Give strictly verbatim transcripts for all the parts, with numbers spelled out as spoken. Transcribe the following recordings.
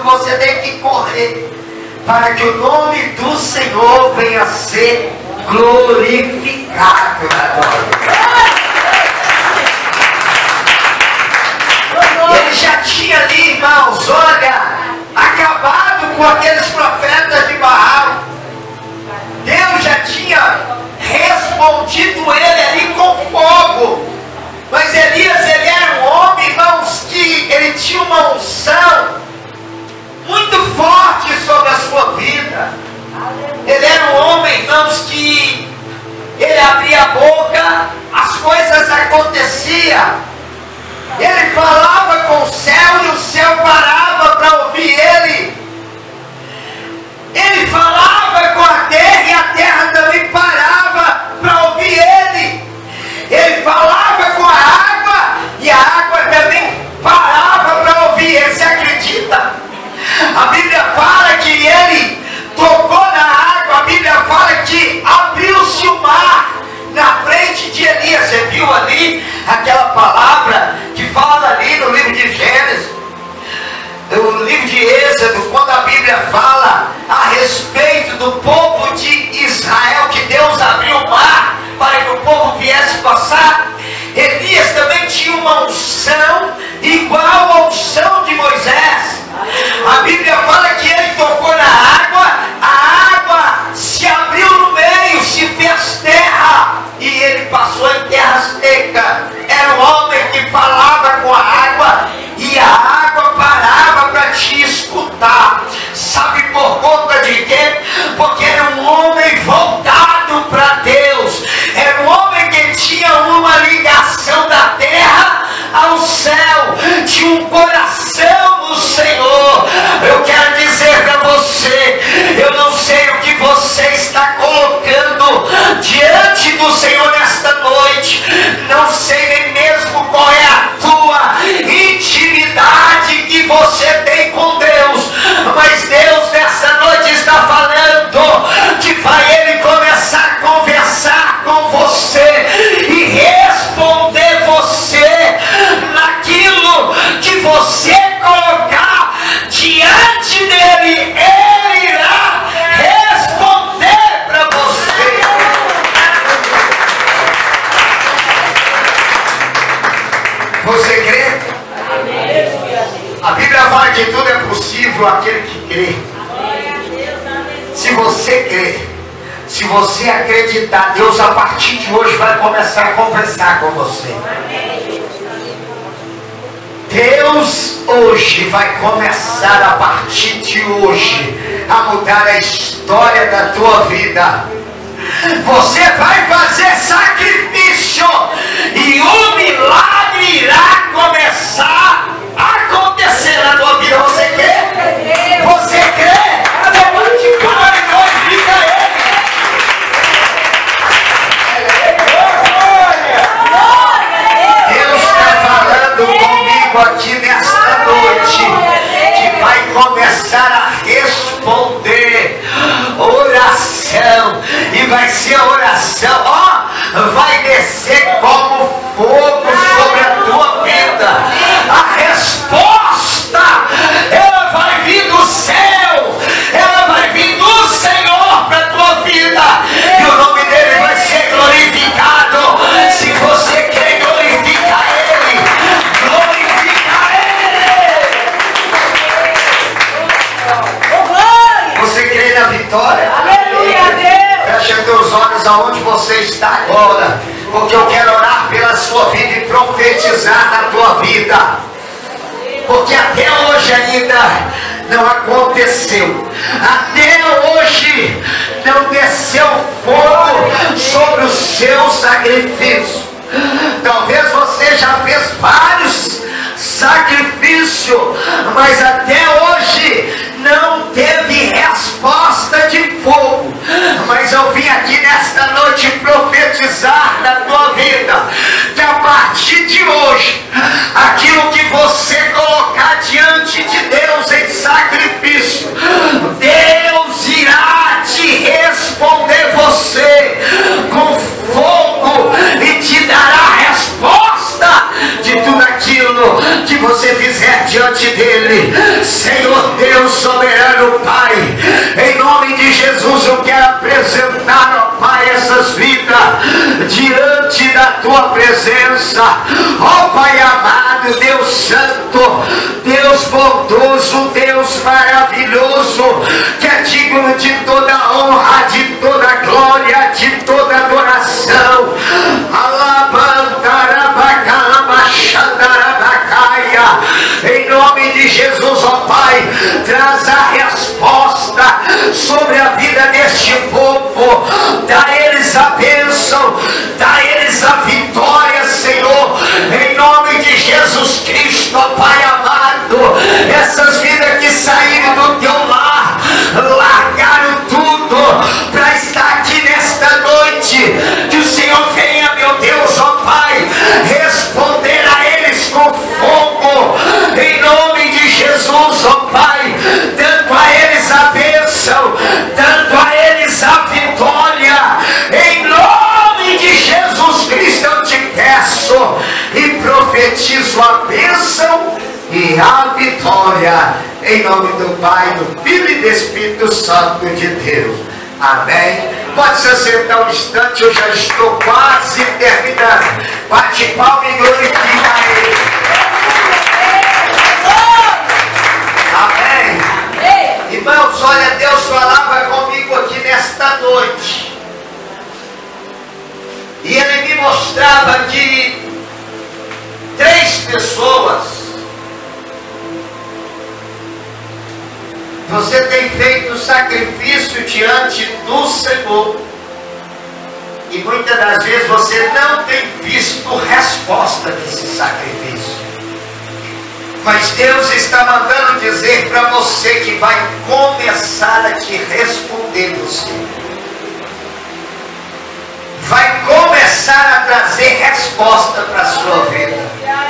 você tem que correr para que o nome do Senhor venha a ser glorificado na tua vida. Ele já tinha ali, irmãos, olha, acabado com aqueles profetas de Baal. Deus já tinha respondido ele ali com fogo. Mas Elias, ele era um homem, irmãos, que ele tinha uma unção muito forte sobre a sua vida. Ele era um homem, irmãos, que ele abria a boca, as coisas aconteciam. Ele falava com o céu e o céu parava para ouvir ele. Ele falava com a terra e a terra também parava para ouvir ele. Ele falava com a água e a água também parava para ouvir ele. Você acredita? A Bíblia fala que ele tocou na água. A Bíblia fala que abriu-se o mar na frente de Elias. Você viu ali aquela palavra que fala ali no livro de Gênesis, no livro de Êxodo, quando a Bíblia fala a respeito do povo de Israel, que Deus abriu o mar para que o povo viesse passar. Elias também tinha uma unção igual à unção de Moisés. A Bíblia fala que ele tocou na água, a água se abriu no meio, se fez terra, e ele passou em terra seca. Era um homem que falava com a água, e a água parava para te escutar. Sabe por conta de quê? Porque era um homem voltado para Deus. Era um homem que tinha uma ligação da terra ao céu, tinha um coração no Senhor. Eu quero dizer para você, eu não sei o que você está colocando diante do Senhor nesta noite, não sei nem mesmo qual é a tua intimidade que você tem com Deus, mas Deus nessa noite está falando que vai Ele começar a conversar com você e responder você naquilo que você colocar diante dele. Ele irá responder para você. Você crê? A Bíblia fala que tudo é possível àquele que crê. Se você crê, se você acreditar, Deus a partir de hoje vai começar a conversar com você. Deus hoje vai começar a partir de hoje a mudar a história da tua vida. Você vai fazer sacrifício e o milagre irá começar a acontecer na tua vida. Você crê? Você crê? Levante para e glorifica Ele. Deus está falando comigo aqui nesta noite que vai começar a responder oração, e vai ser a oração, ó, vai descer como fogo sobre a tua vida. A resposta, ela vai vir do céu, ela vai vir do Senhor para a tua vida, e o nome dele vai ser glorificado. Se você quer glorificar Ele, glorifica Ele. Você crê na vitória? Aleluia, Deus. Feche teus olhos aonde você está agora, porque eu quero orar pela sua vida e profetizar na tua vida, porque até hoje ainda não aconteceu, até hoje não desceu fogo sobre o seu sacrifício. Talvez você já fez vários sacrifícios, mas até hoje não teve resposta de fogo. Mas eu vim aqui nesta noite profetizar na tua vida que a partir de hoje, aquilo que você colocar diante de Deus em sacrifício, Deus irá te responder você com fogo e te dará a resposta de tudo aquilo que você fizer fé diante dele. Senhor Deus soberano, Pai, em nome de Jesus eu quero apresentar, ó Pai, essas vidas diante da tua presença. Ó Pai amado, Deus santo, Deus bondoso, Deus maravilhoso, que é digno de toda honra, de toda glória, de toda adoração. Em nome de Jesus, ó Pai, traz a resposta sobre a vida deste povo. Dá a eles a bênção, dá a eles a vitória, Senhor, em nome de Jesus Cristo, ó Pai amado. Essas vidas que saíram do teu lar, largaram tudo para estar aqui nesta noite, que o Senhor venha, meu Deus, ó Pai, responder a eles com fogo, em nome de Jesus, ó Pai, dando a eles a bênção, dando a eles a vitória, em nome de Jesus Cristo eu te peço e profetizo a bênção e a vitória, em nome do Pai, do Filho e do Espírito Santo de Deus. Amém. Pode se sentar um instante, eu já estou quase terminando. Bate palma e glorifica a Ele. Amém. Amém. Irmãos, olha, Deus falava comigo aqui nesta noite. E Ele me mostrava que três pessoas. Você tem feito sacrifício diante do Senhor. E muitas das vezes você não tem visto resposta desse sacrifício. Mas Deus está mandando dizer para você que vai começar a te responder você. Vai começar a trazer resposta para a sua vida.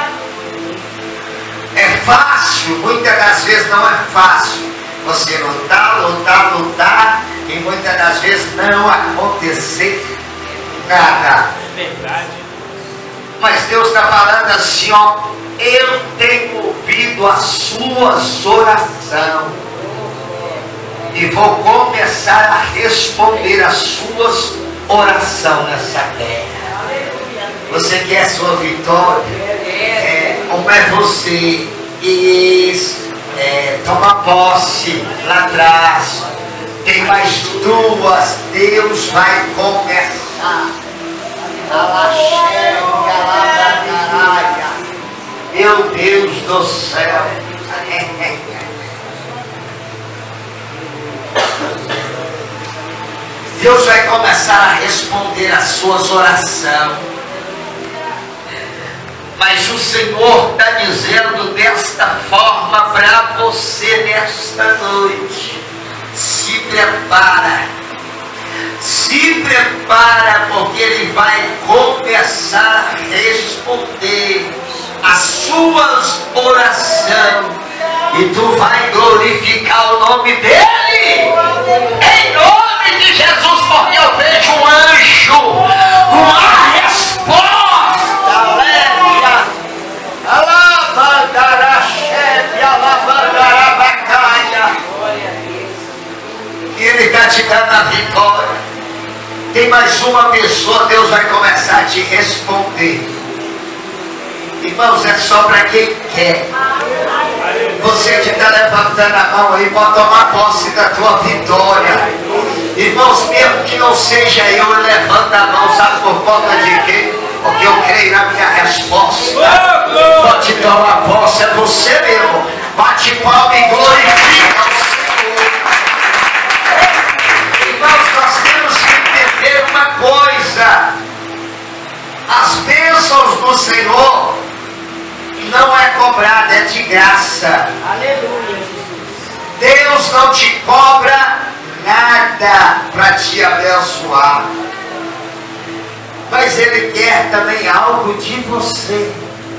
É fácil, muitas das vezes não é fácil. Você lutar, lutar, lutar, e muitas das vezes não acontecer nada. Verdade. Mas Deus está falando assim, ó, eu tenho ouvido as suas orações e vou começar a responder as suas orações nessa terra. Você quer a sua vitória? É, como é você? Isso. É, toma posse lá atrás. Tem mais duas. Deus vai começar. Meu Deus do céu. Deus vai começar a responder as suas orações. Mas o Senhor está dizendo desta forma para você nesta noite: se prepara, se prepara, porque Ele vai começar a responder as suas orações, e tu vai glorificar o nome dEle, em nome de Jesus, porque eu vejo um anjo com a resposta. E Ele está te dando a vitória. Tem mais uma pessoa, Deus vai começar a te responder. Irmãos, é só para quem quer. Você que está levantando a mão aí, pode tomar posse da tua vitória. Irmãos, mesmo que não seja eu, eu levanto a mão, sabe por conta de quê? Porque eu creio na minha resposta. Pode tomar posse, é você mesmo. Bate palma e glorifica o Senhor. Irmãos, nós temos que entender uma coisa: as bênçãos do Senhor não é cobrada, é de graça. Aleluia, Jesus. Deus não te cobra nada para te abençoar, mas Ele quer também algo de você.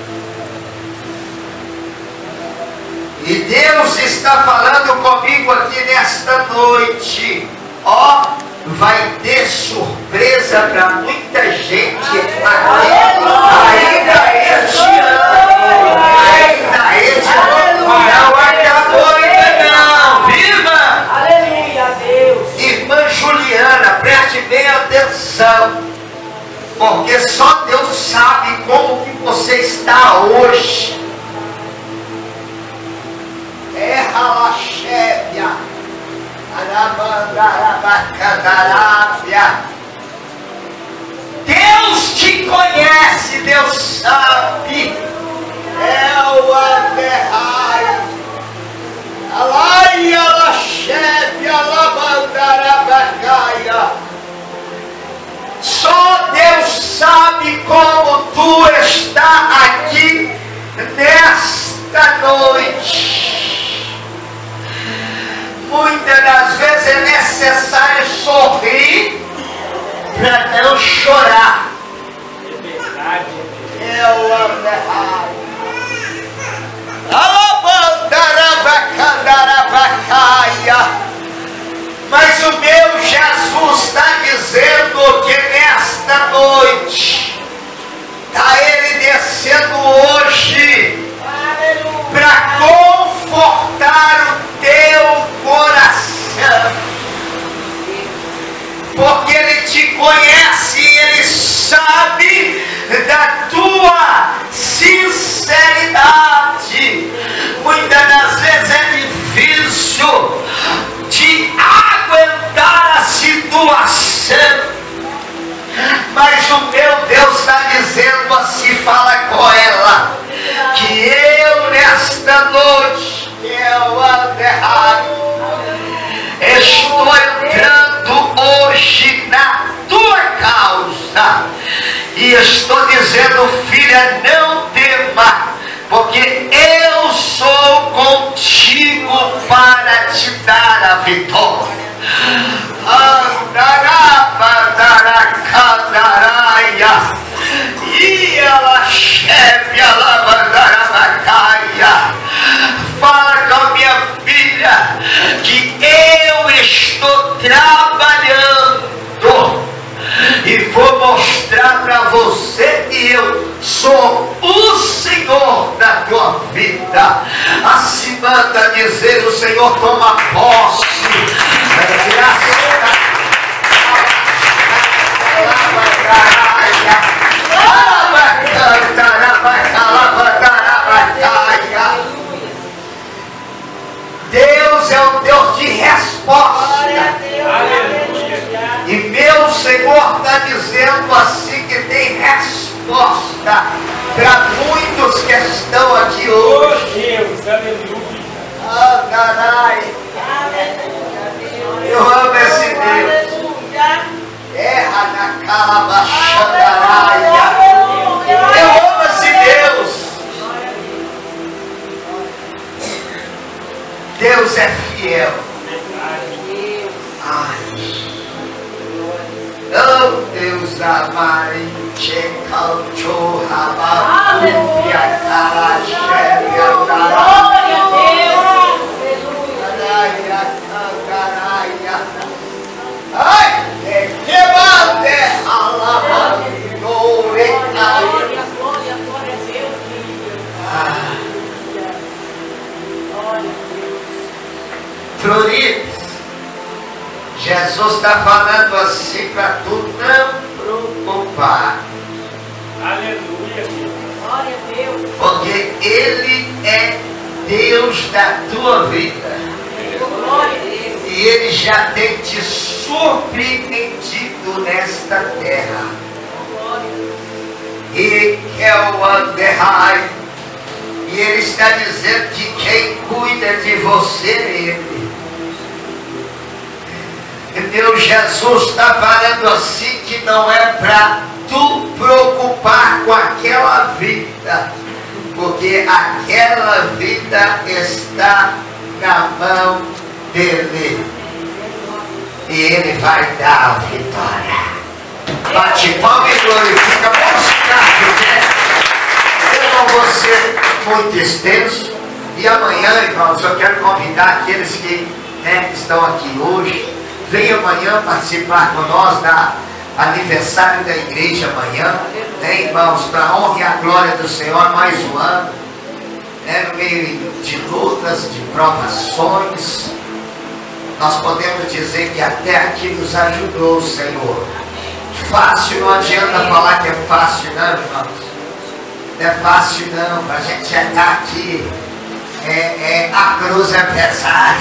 E Deus está falando comigo aqui nesta noite. Ó, vai ter surpresa para muita gente aqui. Ainda este ano, ainda este ano. calaxévia, arabandarabacadarábia. Deus te conhece, Deus sabe. É o Aderrai. Alai, alaxévia, alabandarabacaia. Só Deus sabe como tu está aqui nesta noite. Muitas das vezes é necessário sorrir para não chorar. É verdade. É o Aderrai. Alabandarabacaia. Mas o meu Jesus está dizendo que nesta noite está Ele descendo hoje para confortar o teu coração, porque Ele te conhece e Ele sabe da tua sinceridade. Muitas das vezes é difícil de aguentar a situação, mas o meu Deus está dizendo assim: fala com ela, que eu nesta noite, que é o Aderrai, estou entrando hoje na tua causa e estou dizendo: filha, não tema, porque eu sou contigo para te dar a vitória. Andarabandaracanaraia, e ela cheve a lavandarabacaia. Fala com a minha filha que eu estou trabalhando e vou mostrar para você que eu sou o Senhor da tua vida. Assim manda dizer o Senhor: toma posse. Graças a Deus é um Deus de resposta. E meu Senhor está dizendo assim que tem resposta para muitos que estão aqui hoje. Oh Deus, aleluia. Andarai. Eu amo esse Deus. Erra na calabaxandaraia. Eu amo esse Deus. Deus é fiel. Ai. Oh Deus amai, checalcho rabacuia calaxévia Glória a Deus. caraia caraia. Ai, que bate alabandore caia. Glória, glória, glória a Deus. Glória a Deus. Floridas, Jesus está falando assim para tu não preocupar. Aleluia. Glória a Deus. Porque Ele é Deus da tua vida. Glória a Deus. E Ele já tem te surpreendido nesta terra. E é o Aderrai. E Ele está dizendo que quem cuida de você é Ele. Meu Jesus está falando assim que não é para tu preocupar com aquela vida, porque aquela vida está na mão dele e ele vai dar a vitória. Bate palma e glorifica. Vamos ficar de pé. Eu não vou ser muito extenso. E amanhã, irmãos, eu quero convidar aqueles que, né, estão aqui hoje. Venha amanhã participar com nós da aniversário da igreja amanhã, né, irmãos, para a honra e a glória do Senhor, mais um ano, né, no meio de lutas, de provações. Nós podemos dizer que até aqui nos ajudou o Senhor. Fácil, não adianta falar que é fácil, não, irmãos. Não é fácil, não, para a gente chegar aqui é, é, a cruz é pesada.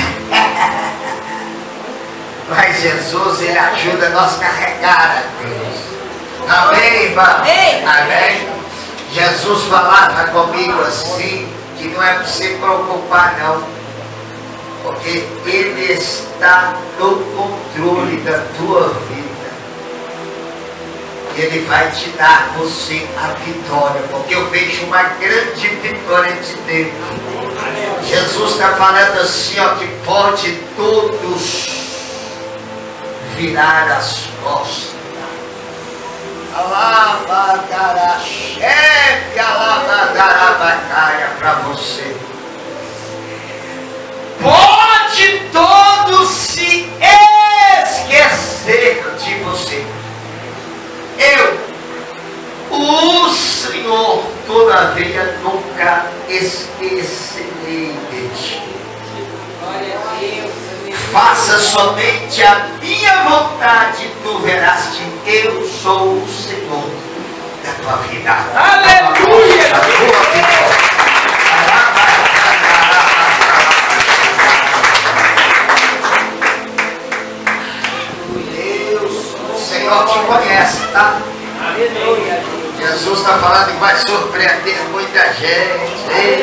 Mas Jesus, ele ajuda nós a carregar a cruz. Amém, irmão? Amém. Amém. Jesus falava comigo assim, que não é para se preocupar não, porque Ele está no controle da tua vida. Ele vai te dar você a vitória, porque eu vejo uma grande vitória de Deus. Jesus está falando assim, ó, que pode todos virar as costas. Alabadaracheve, alabadarabacaia para você. Pode todos se esquecer de você. Eu, o Senhor, todavia nunca esquecerei de ti. Glória a Deus. Faça somente a minha vontade, tu verás que eu sou o Senhor da tua vida. Aleluia! Da tua vida. Deus, o Senhor te conhece, tá? Aleluia! Jesus está falando que vai surpreender muita gente.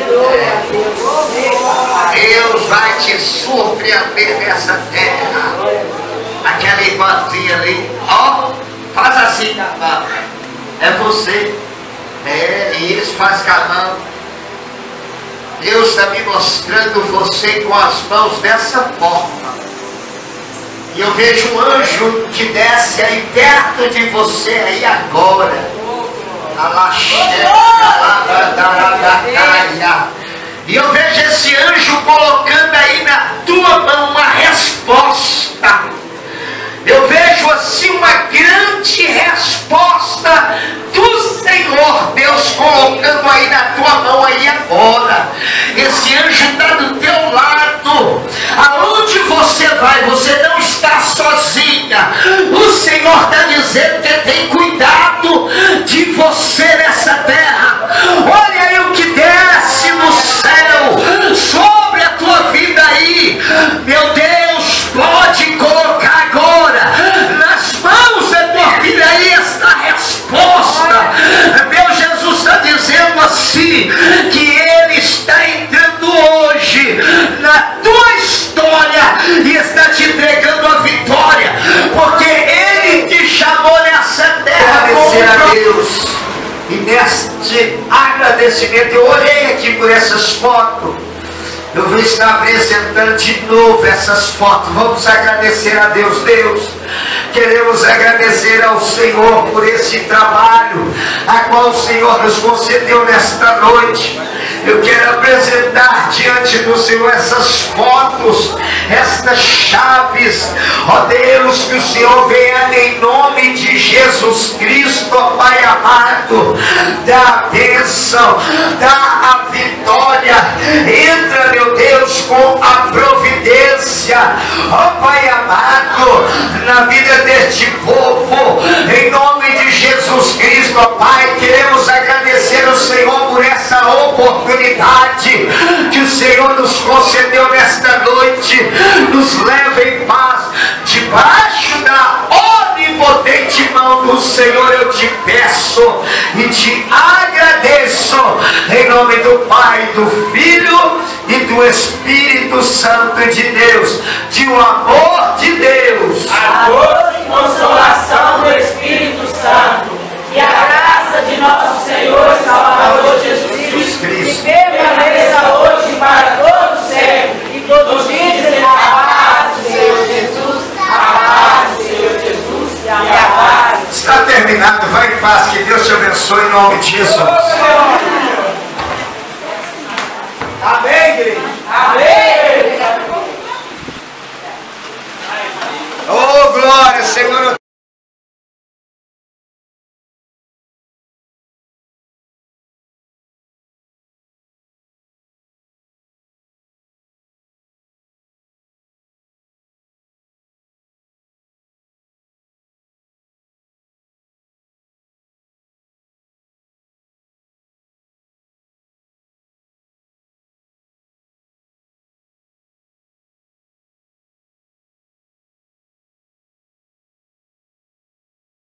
Deus vai te surpreender nessa terra. Aquela irmãzinha ali, ó, faz assim com a mão. É você. É, e isso faz com a mão. Deus está me mostrando você com as mãos dessa forma. E eu vejo um anjo que desce aí perto de você aí agora. E eu vejo esse anjo colocando aí na tua mão uma resposta. Eu vejo assim uma grande resposta do Senhor Deus colocando aí na tua mão aí agora. Esse anjo está do teu lado. Aonde você vai, você não está sozinha. O Senhor está dizendo que tem cuidado de você nessa terra. Olha aí o que desce no céu sobre a tua vida aí. Meu Deus, pode colocar agora nas mãos da tua filha aí esta resposta. Meu Jesus está dizendo assim, que Ele está entrando hoje na tua história e está te entregando a vitória, porque Ele te chamou nessa terra. Agradecer a Deus. E neste agradecimento, eu olhei aqui por essas fotos. Eu vou estar apresentando de novo essas fotos. Vamos agradecer a Deus. Deus, queremos agradecer ao Senhor por esse trabalho a qual o Senhor nos concedeu nesta noite. Eu quero apresentar diante do Senhor essas fotos, estas chaves, ó Deus, que o Senhor venha em nome de Jesus Cristo, ó Pai amado, dá a bênção, dá a vitória, entra, meu Deus, com a providência, ó Pai amado, na vida deste povo, em nome de Jesus Cristo, ó Pai, queremos agradecer ao Senhor por essa oportunidade que o Senhor nos concedeu nesta noite. Nos leva em paz debaixo da onipotente mão do Senhor. Eu te peço e te agradeço em nome do Pai, do Filho e do Espírito Santo de Deus, de o amor de Deus, A doce consolação do Espírito Santo e a graça de nosso Senhor e Salvador Jesus Cristo, que permaneça hoje para todo sempre, e todos dizem a paz do Senhor Jesus, a paz do Senhor Jesus e a paz. Está terminado, vai em paz, que Deus te abençoe em nome de Jesus.